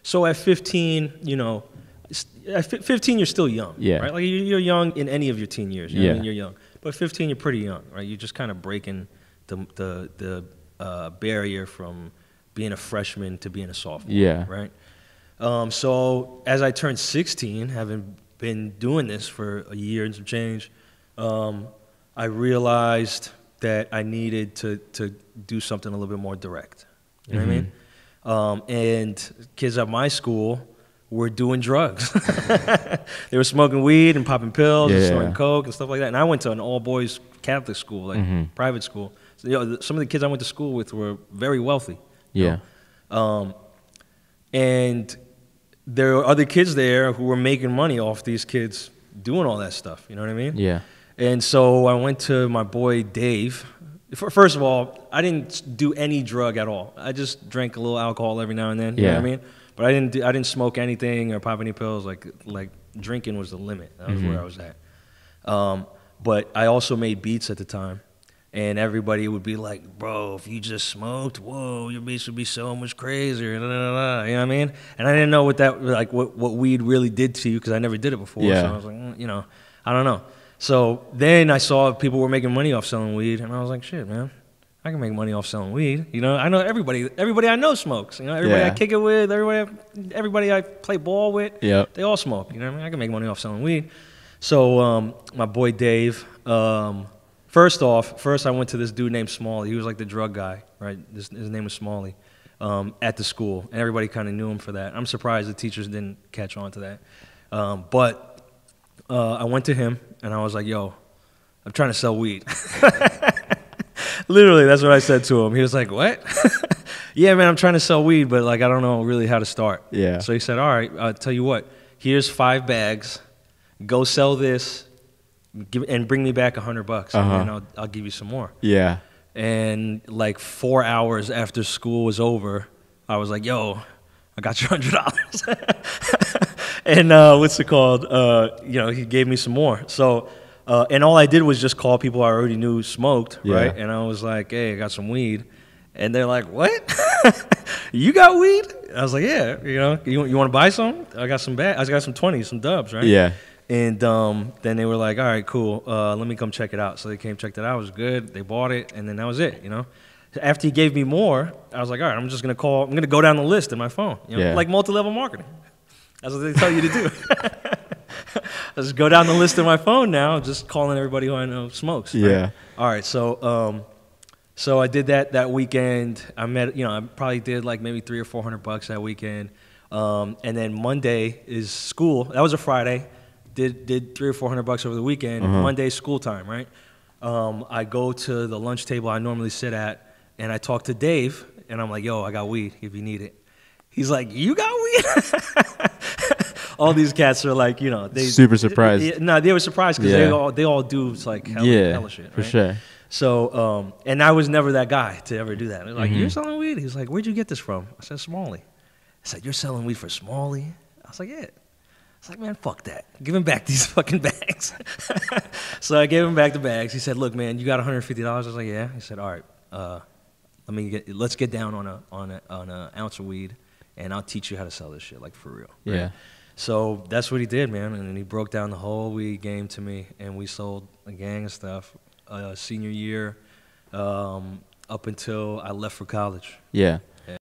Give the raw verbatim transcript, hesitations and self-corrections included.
So at fifteen, you know, at fifteen you're still young, yeah. right? Like you're young in any of your teen years. You know yeah, what I mean? You're young, but fifteen you're pretty young, right? You're just kind of breaking the the the uh, barrier from being a freshman to being a sophomore. Yeah. Right. Um, so as I turned sixteen, having been doing this for a year and some change, um, I realized that I needed to to do something a little bit more direct. You know mm-hmm. what I mean? Um, and kids at my school were doing drugs. They were smoking weed and popping pills yeah. and snorting coke and stuff like that. And I went to an all-boys Catholic school, like mm-hmm. private school. So, you know, some of the kids I went to school with were very wealthy. Yeah. Know? Um, and there were other kids there who were making money off these kids doing all that stuff. You know what I mean? Yeah. And so I went to my boy Dave. First of all, I didn't do any drug at all. I just drank a little alcohol every now and then. You yeah. know what I mean? But I didn't do, I didn't smoke anything or pop any pills. Like like drinking was the limit. That was mm-hmm. where I was at. Um, but I also made beats at the time, and everybody would be like, "Bro, if you just smoked, whoa, your beats would be so much crazier." Blah, blah, blah. You know what I mean? And I didn't know what that like what, what weed really did to you because I never did it before. Yeah. So I was like, mm, you know, I don't know. So then I saw people were making money off selling weed, and I was like, shit, man, I can make money off selling weed. You know, I know everybody. Everybody I know smokes. You know, everybody yeah. I kick it with, everybody, everybody I play ball with, yep. they all smoke. You know what I mean? I can make money off selling weed. So um, my boy Dave. Um, first off, first I went to this dude named Smalley. He was like the drug guy, right? His, his name was Smalley um, at the school, and everybody kind of knew him for that. I'm surprised the teachers didn't catch on to that. Um, but uh, I went to him, and I was like, yo, I'm trying to sell weed. Literally, that's what I said to him. He was like, what? Yeah, man, I'm trying to sell weed, but like I don't know really how to start. Yeah. So he said, all right, I'll tell you what. Here's five bags. Go sell this give, and bring me back a hundred bucks, uh-huh. and then I'll, I'll give you some more. Yeah. And like four hours after school was over, I was like, yo, I got your hundred dollars. And uh, what's it called? Uh, you know, he gave me some more. So, uh, and all I did was just call people I already knew smoked, yeah. right? And I was like, hey, I got some weed. And they're like, what? You got weed? I was like, yeah. You know, you, you want to buy some? I got some bag. I got some twenties, some dubs, right? Yeah. And um, then they were like, all right, cool. Uh, let me come check it out. So they came, checked it out. It was good. They bought it, and then that was it, you know? After he gave me more, I was like, all right, I'm just going to call. I'm going to go down the list in my phone, you know? Yeah. Like multi-level marketing. That's what they tell you to do. I just go down the list of my phone now, just calling everybody who I know smokes. Right? Yeah. All right, so um, so I did that that weekend. I met, you know, I probably did like maybe three or four hundred bucks that weekend. Um, and then Monday is school. That was a Friday. Did did three or four hundred bucks over the weekend. Uh-huh. Monday's school time, right? Um, I go to the lunch table I normally sit at, and I talk to Dave, and I'm like, yo, I got weed if you need it. He's like, you got weed? All these cats are like, you know, they super surprised. They, no, they were surprised because yeah. they all they all do like hella, yeah, hella shit, right? For sure. So, um, and I was never that guy to ever do that. They're like, mm-hmm. you're selling weed? He's like, where'd you get this from? I said, Smalley. I said, you're selling weed for Smalley? I was like, yeah. I was like, man, fuck that. Give him back these fucking bags. So I gave him back the bags. He said, look, man, you got one hundred fifty dollars? I was like, yeah. He said, all right, uh, let me get, let's get down on a on a on an ounce of weed, and I'll teach you how to sell this shit, like for real. Right? Yeah. So that's what he did, man. And he broke down the whole weed game to me, and we sold a gang of stuff. Uh, senior year, um, up until I left for college. Yeah.